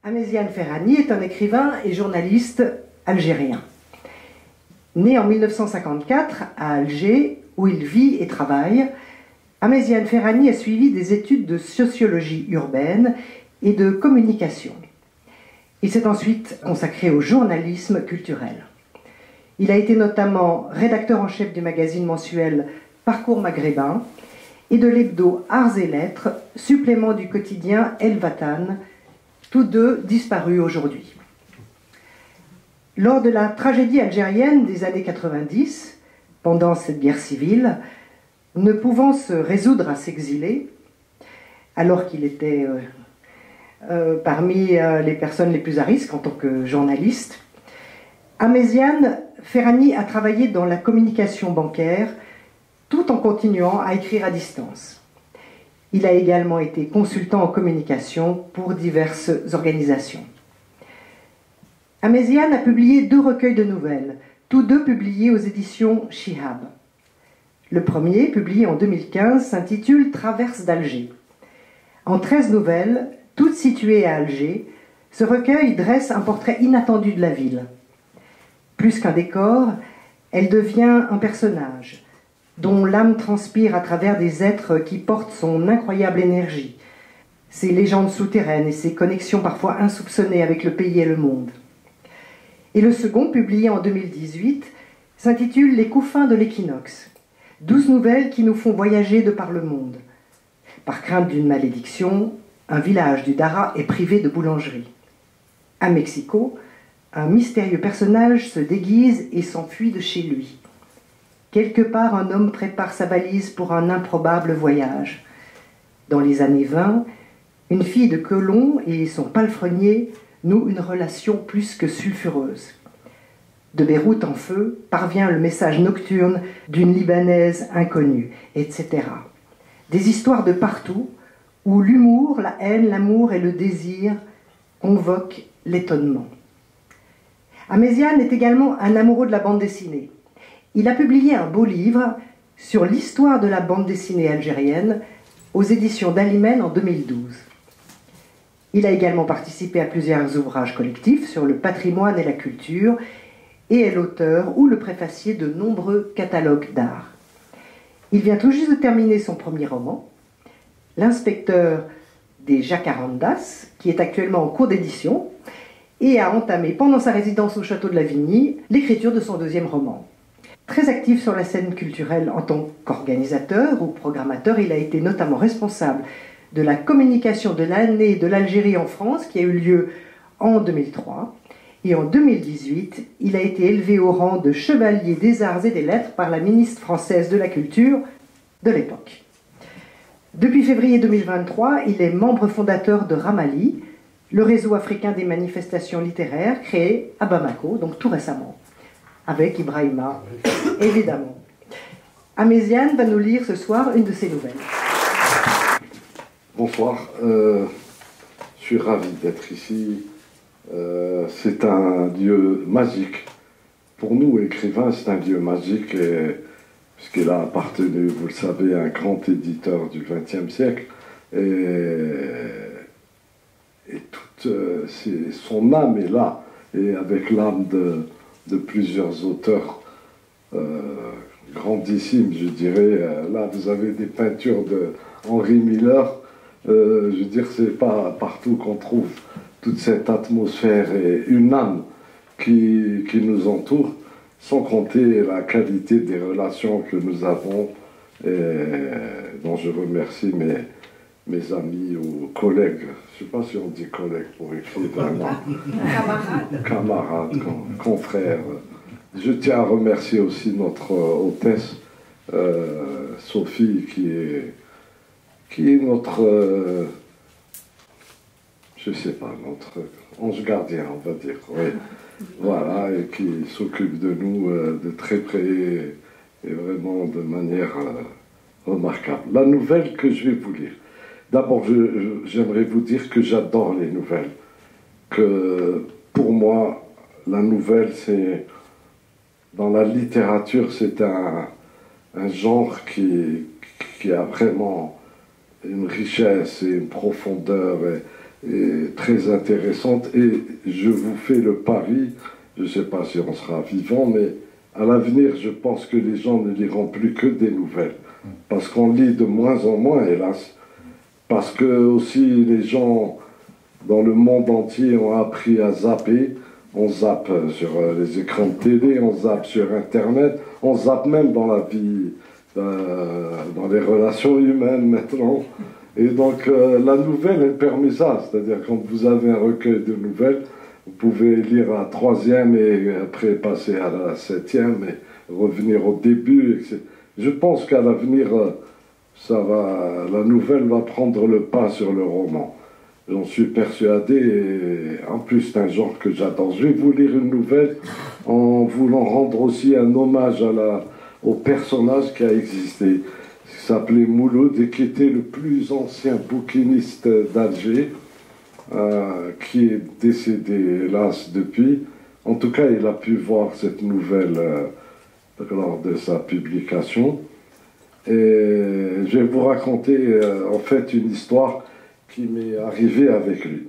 Améziane Ferrani est un écrivain et journaliste algérien. Né en 1954 à Alger, où il vit et travaille, Améziane Ferrani a suivi des études de sociologie urbaine et de communication. Il s'est ensuite consacré au journalisme culturel. Il a été notamment rédacteur en chef du magazine mensuel Parcours Maghrébin et de l'hebdo Arts et Lettres, supplément du quotidien El Watan, tous deux disparus aujourd'hui. Lors de la tragédie algérienne des années 90, pendant cette guerre civile, ne pouvant se résoudre à s'exiler, alors qu'il était parmi les personnes les plus à risque en tant que journaliste, Améziane Ferrani a travaillé dans la communication bancaire tout en continuant à écrire à distance. Il a également été consultant en communication pour diverses organisations. Améziane a publié 2 recueils de nouvelles, tous deux publiés aux éditions Shihab. Le premier, publié en 2015, s'intitule « Traverse d'Alger ». En 13 nouvelles, toutes situées à Alger, ce recueil dresse un portrait inattendu de la ville. Plus qu'un décor, elle devient un personnage, dont l'âme transpire à travers des êtres qui portent son incroyable énergie, ses légendes souterraines et ses connexions parfois insoupçonnées avec le pays et le monde. Et le second, publié en 2018, s'intitule « Les couffins de l'équinoxe », 12 nouvelles qui nous font voyager de par le monde. Par crainte d'une malédiction, un village du Dara est privé de boulangerie. À Mexico, un mystérieux personnage se déguise et s'enfuit de chez lui. Quelque part, un homme prépare sa valise pour un improbable voyage. Dans les années 20, une fille de Colomb et son palefrenier nouent une relation plus que sulfureuse. De Beyrouth en feu parvient le message nocturne d'une Libanaise inconnue, etc. Des histoires de partout où l'humour, la haine, l'amour et le désir convoquent l'étonnement. Améziane est également un amoureux de la bande dessinée. Il a publié un beau livre sur l'histoire de la bande dessinée algérienne aux éditions d'Alimène en 2012. Il a également participé à plusieurs ouvrages collectifs sur le patrimoine et la culture et est l'auteur ou le préfacier de nombreux catalogues d'art. Il vient tout juste de terminer son premier roman, L'inspecteur des Jacarandas, qui est actuellement en cours d'édition, et a entamé pendant sa résidence au château de Lavigny l'écriture de son deuxième roman. Très actif sur la scène culturelle en tant qu'organisateur ou programmateur, il a été notamment responsable de la communication de l'année de l'Algérie en France, qui a eu lieu en 2003. Et en 2018, il a été élevé au rang de chevalier des arts et des lettres par la ministre française de la Culture de l'époque. Depuis février 2023, il est membre fondateur de Ramali, le réseau africain des manifestations littéraires créé à Bamako, donc tout récemment, avec Ibrahima, évidemment. Améziane va nous lire ce soir une de ses nouvelles. Bonsoir, je suis ravi d'être ici. C'est un lieu magique. Pour nous, écrivains, c'est un lieu magique, puisqu'il a appartenu, vous le savez, à un grand éditeur du XXe siècle. Et toute son âme est là, et avec l'âme de plusieurs auteurs grandissimes, je dirais. Là, vous avez des peintures de Henry Miller. Je veux dire, c'est pas partout qu'on trouve toute cette atmosphère et une âme qui nous entoure, sans compter la qualité des relations que nous avons, et dont je remercie mes amis ou collègues. Je ne sais pas si on dit collègues pour écrire vraiment. Camarades, confrères. Je tiens à remercier aussi notre hôtesse, Sophie, qui est notre, je sais pas, notre ange gardien, on va dire, oui. Voilà, et qui s'occupe de nous de très près et vraiment de manière remarquable. La nouvelle que je vais vous lire. D'abord, j'aimerais vous dire que j'adore les nouvelles. Que pour moi, la nouvelle, c'est, dans la littérature, c'est un genre qui a vraiment une richesse et une profondeur est très intéressante. Et je vous fais le pari, je ne sais pas si on sera vivant, mais à l'avenir, je pense que les gens ne liront plus que des nouvelles. Parce qu'on lit de moins en moins, hélas. Parce que aussi les gens dans le monde entier ont appris à zapper. On zappe sur les écrans de télé, on zappe sur Internet, on zappe même dans la vie, dans les relations humaines maintenant. Et donc la nouvelle, elle permet ça. C'est-à-dire quand vous avez un recueil de nouvelles, vous pouvez lire la 3e et après passer à la 7e et revenir au début. Etc. Je pense qu'à l'avenir, la nouvelle va prendre le pas sur le roman. J'en suis persuadé, et en plus c'est un genre que j'adore. Je vais vous lire une nouvelle en voulant rendre aussi un hommage au personnage qui a existé, qui s'appelait Mouloud et qui était le plus ancien bouquiniste d'Alger, qui est décédé hélas depuis. En tout cas, il a pu voir cette nouvelle lors de sa publication. Et je vais vous raconter en fait une histoire qui m'est arrivé avec lui.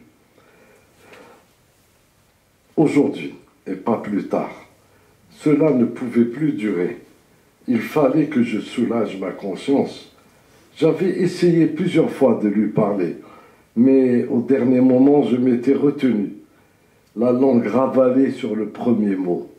Aujourd'hui, et pas plus tard, cela ne pouvait plus durer. Il fallait que je soulage ma conscience. J'avais essayé plusieurs fois de lui parler, mais au dernier moment, je m'étais retenu, la langue ravalée sur le premier mot.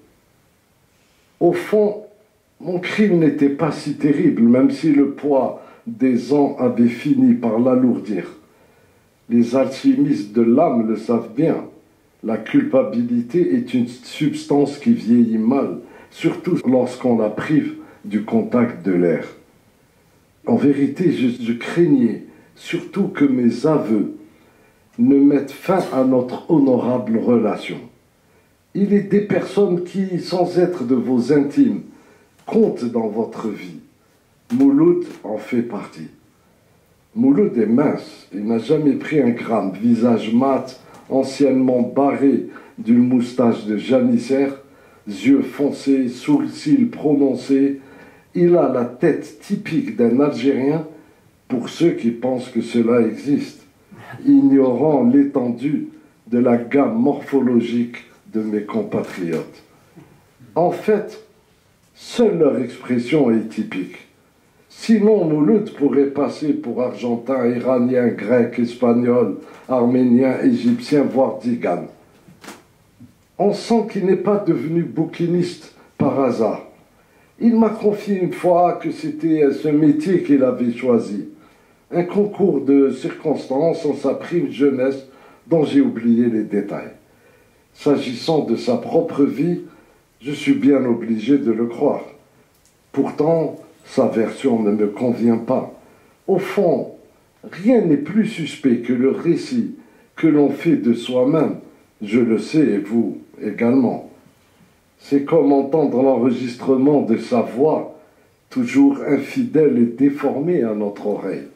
Au fond, mon crime n'était pas si terrible, même si le poids des ans avait fini par l'alourdir. Les alchimistes de l'âme le savent bien. La culpabilité est une substance qui vieillit mal, surtout lorsqu'on la prive du contact de l'air. En vérité, je craignais surtout que mes aveux ne mettent fin à notre honorable relation. Il est des personnes qui, sans être de vos intimes, comptent dans votre vie. Mouloud en fait partie. Mouloud est mince, il n'a jamais pris un gramme, visage mat, anciennement barré d'une moustache de janissaire, yeux foncés, sourcils prononcés. Il a la tête typique d'un Algérien pour ceux qui pensent que cela existe, ignorant l'étendue de la gamme morphologique de mes compatriotes. En fait, seule leur expression est typique. Sinon, Mouloud pourrait passer pour argentin, iranien, grec, espagnol, arménien, égyptien, voire tzigane. On sent qu'il n'est pas devenu bouquiniste par hasard. Il m'a confié une fois que c'était ce métier qu'il avait choisi. Un concours de circonstances en sa prime jeunesse dont j'ai oublié les détails. S'agissant de sa propre vie, je suis bien obligé de le croire. Pourtant, sa version ne me convient pas. Au fond, rien n'est plus suspect que le récit que l'on fait de soi-même. Je le sais, et vous également. C'est comme entendre l'enregistrement de sa voix, toujours infidèle et déformée à notre oreille.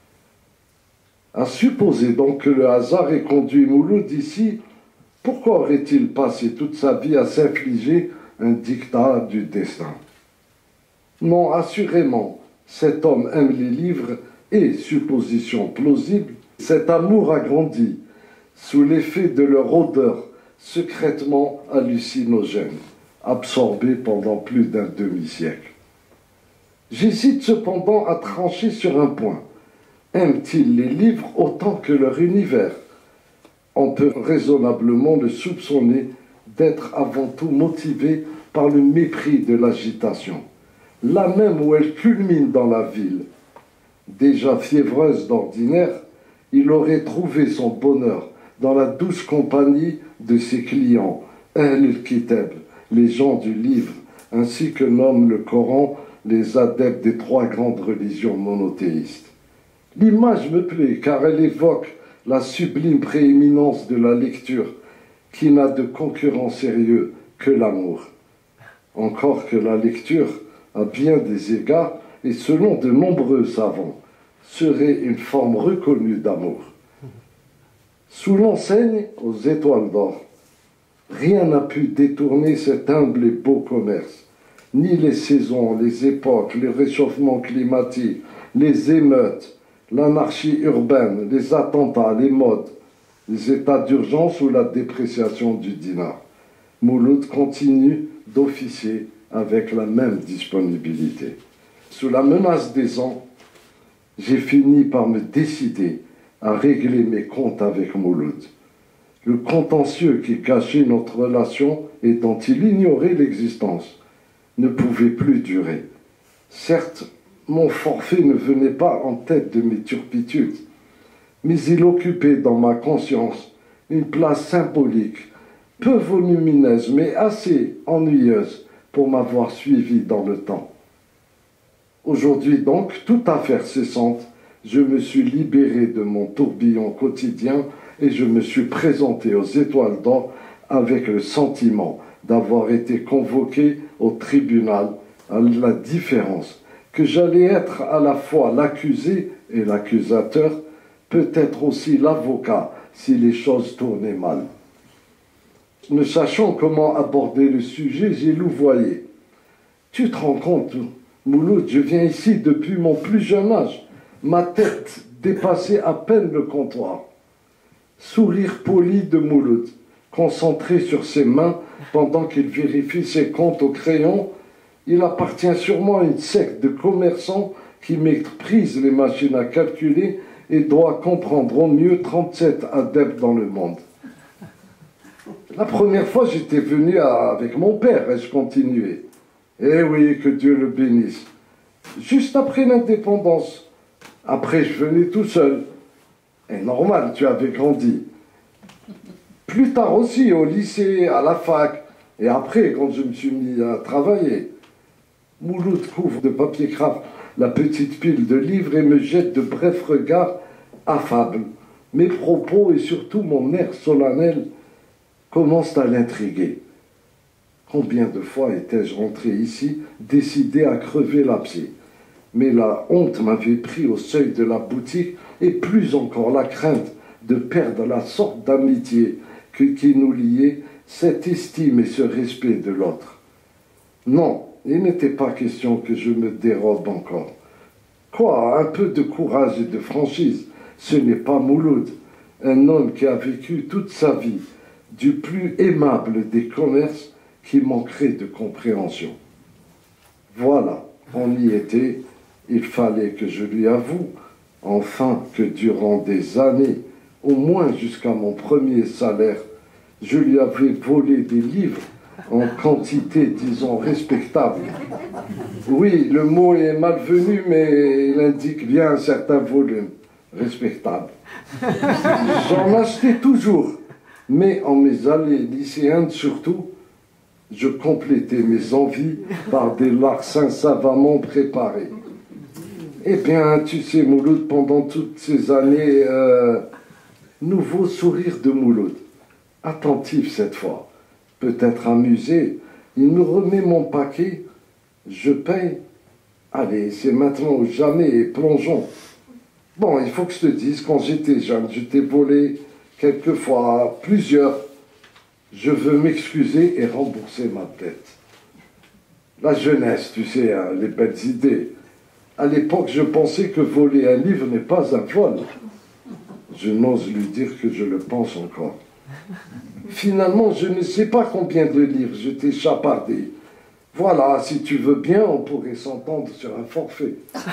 À supposer donc que le hasard ait conduit Mouloud ici, pourquoi aurait-il passé toute sa vie à s'infliger un diktat du destin? Non, assurément, cet homme aime les livres et, supposition plausible, cet amour a grandi sous l'effet de leur odeur secrètement hallucinogène, absorbée pendant plus d'un demi-siècle. J'hésite cependant à trancher sur un point. Aiment-ils les livres autant que leur univers? On peut raisonnablement le soupçonner d'être avant tout motivé par le mépris de l'agitation, là même où elle culmine dans la ville. Déjà fiévreuse d'ordinaire, il aurait trouvé son bonheur dans la douce compagnie de ses clients, Ahl-el-Kitab, les gens du livre, ainsi que nomment le Coran les adeptes des 3 grandes religions monothéistes. L'image me plaît car elle évoque la sublime prééminence de la lecture qui n'a de concurrent sérieux que l'amour. Encore que la lecture, à bien des égards, et selon de nombreux savants, serait une forme reconnue d'amour. Sous l'enseigne aux étoiles d'or, rien n'a pu détourner cet humble et beau commerce, ni les saisons, les époques, le réchauffement climatique, les émeutes, l'anarchie urbaine, les attentats, les modes, les états d'urgence ou la dépréciation du dinar. Mouloud continue d'officier avec la même disponibilité. Sous la menace des ans, j'ai fini par me décider à régler mes comptes avec Mouloud. Le contentieux qui cachait notre relation et dont il ignorait l'existence ne pouvait plus durer. Certes, mon forfait ne venait pas en tête de mes turpitudes, mais il occupait dans ma conscience une place symbolique, peu volumineuse mais assez ennuyeuse pour m'avoir suivi dans le temps. Aujourd'hui donc, toute affaire cessante, je me suis libéré de mon tourbillon quotidien et je me suis présenté aux Étoiles d'Or avec le sentiment d'avoir été convoqué au tribunal, à la différence que j'allais être à la fois l'accusé et l'accusateur, peut-être aussi l'avocat si les choses tournaient mal. Ne sachant comment aborder le sujet, j'ai louvoyé. Tu te rends compte, Mouloud, je viens ici depuis mon plus jeune âge. Ma tête dépassait à peine le comptoir. Sourire poli de Mouloud, concentré sur ses mains pendant qu'il vérifie ses comptes au crayon. Il appartient sûrement à une secte de commerçants qui méprisent les machines à calculer et doit comprendre au mieux 37 adeptes dans le monde. La première fois, j'étais venu avec mon père et je continuais. Eh oui, que Dieu le bénisse. Juste après l'indépendance. Après, je venais tout seul. Et normal, tu avais grandi. Plus tard aussi, au lycée, à la fac. Et après, quand je me suis mis à travailler. Mouloud couvre de papier craft la petite pile de livres et me jette de brefs regards affables. Mes propos et surtout mon air solennel commencent à l'intriguer. Combien de fois étais-je rentré ici, décidé à crever l'abcès? Mais la honte m'avait pris au seuil de la boutique et plus encore la crainte de perdre la sorte d'amitié qui nous liait, cette estime et ce respect de l'autre. Non, il n'était pas question que je me dérobe encore. Quoi, un peu de courage et de franchise, ce n'est pas Mouloud, un homme qui a vécu toute sa vie du plus aimable des commerces qui manquerait de compréhension. Voilà, on y était, il fallait que je lui avoue, enfin, que durant des années, au moins jusqu'à mon premier salaire, je lui avais volé des livres en quantité, disons, respectable. Oui, le mot est malvenu, mais il indique bien un certain volume. Respectable. J'en achetais toujours, mais en mes années lycéennes surtout, je complétais mes envies par des larcins savamment préparés. Eh bien, tu sais, Mouloud, pendant toutes ces années, nouveau sourire de Mouloud, attentif cette fois, peut-être amusé, il me remet mon paquet, je paye. Allez, c'est maintenant ou jamais, plongeons. Bon, il faut que je te dise, quand j'étais jeune, je t'ai volé quelquefois, plusieurs. Je veux m'excuser et rembourser ma dette. La jeunesse, tu sais, hein, les belles idées. À l'époque, je pensais que voler un livre n'est pas un vol. Je n'ose lui dire que je le pense encore. Finalement, je ne sais pas combien de livres je t'ai chapardé. Voilà, si tu veux bien, on pourrait s'entendre sur un forfait.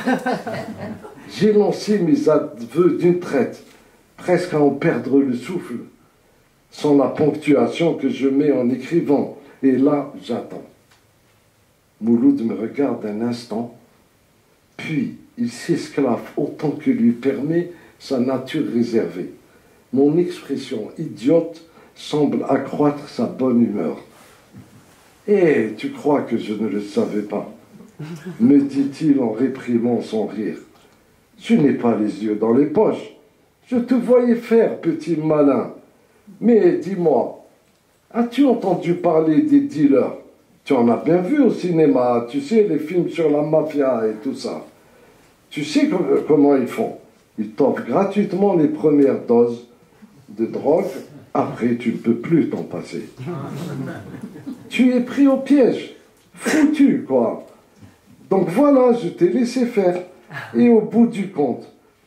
J'ai lancé mes aveux d'une traite, presque à en perdre le souffle, sans la ponctuation que je mets en écrivant. Et là, j'attends. Mouloud me regarde un instant, puis il s'esclave autant que lui permet sa nature réservée. Mon expression idiote semble accroître sa bonne humeur. « Eh, tu crois que je ne le savais pas ?» me dit-il en réprimant son rire. « Tu n'es pas les yeux dans les poches. Je te voyais faire, petit malin. Mais dis-moi, as-tu entendu parler des dealers? Tu en as bien vu au cinéma, tu sais, les films sur la mafia et tout ça. Tu sais comment ils font? Ils t'offrent gratuitement les premières doses de drogue. Après, tu ne peux plus t'en passer. Tu es pris au piège. Foutu, quoi. Donc voilà, je t'ai laissé faire. Et au bout du compte,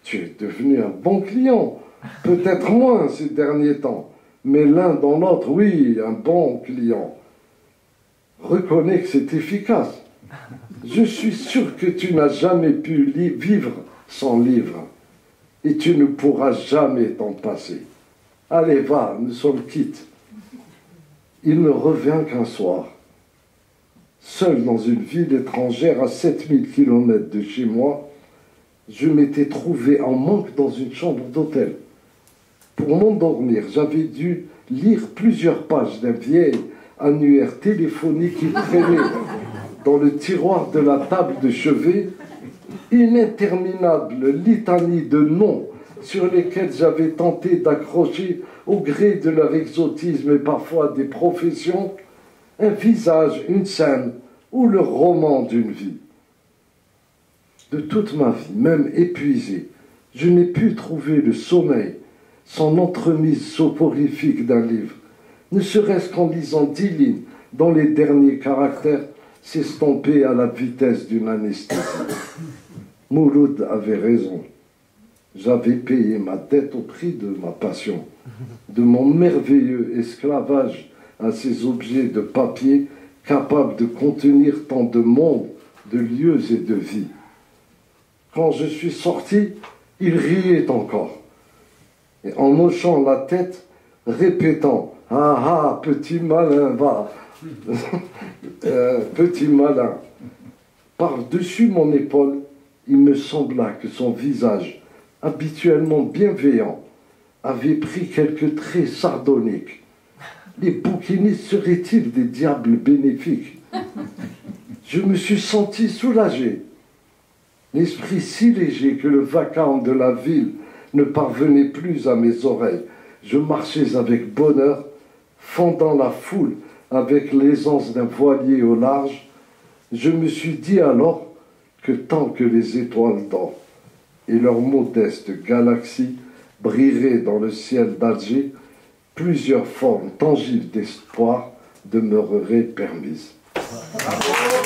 tu es devenu un bon client. Peut-être moins ces derniers temps, mais l'un dans l'autre, oui, un bon client. Reconnais que c'est efficace. Je suis sûr que tu n'as jamais pu vivre sans livre, et tu ne pourras jamais t'en passer. Allez, va, nous sommes quittes. Il ne revient qu'un soir. Seul dans une ville étrangère à 7000 km de chez moi, je m'étais trouvé en manque dans une chambre d'hôtel. Pour m'endormir, j'avais dû lire plusieurs pages d'un vieil annuaire téléphonique qui traînait dans le tiroir de la table de chevet, une interminable litanie de noms sur lesquels j'avais tenté d'accrocher au gré de leur exotisme et parfois des professions, un visage, une scène ou le roman d'une vie. De toute ma vie, même épuisé, je n'ai pu trouver le sommeil sans entremise soporifique d'un livre, ne serait-ce qu'en lisant 10 lignes dont les derniers caractères s'estampaient à la vitesse d'une anesthésie. Mouloud avait raison. J'avais payé ma dette au prix de ma passion, de mon merveilleux esclavage à ces objets de papier capables de contenir tant de mondes, de lieux et de vies. Quand je suis sorti, il riait encore, et en hochant la tête, répétant « Ah ah, petit malin, va petit malin ». Par-dessus mon épaule, il me sembla que son visage, habituellement bienveillant, avait pris quelques traits sardoniques. Les bouquinistes seraient-ils des diables bénéfiques? Je me suis senti soulagé, l'esprit si léger que le vacarme de la ville ne parvenait plus à mes oreilles. Je marchais avec bonheur, fendant la foule avec l'aisance d'un voilier au large. Je me suis dit alors que tant que les étoiles d'or et leur modeste galaxie brilleraient dans le ciel d'Alger, plusieurs formes tangibles d'espoir demeureraient permises. Bravo.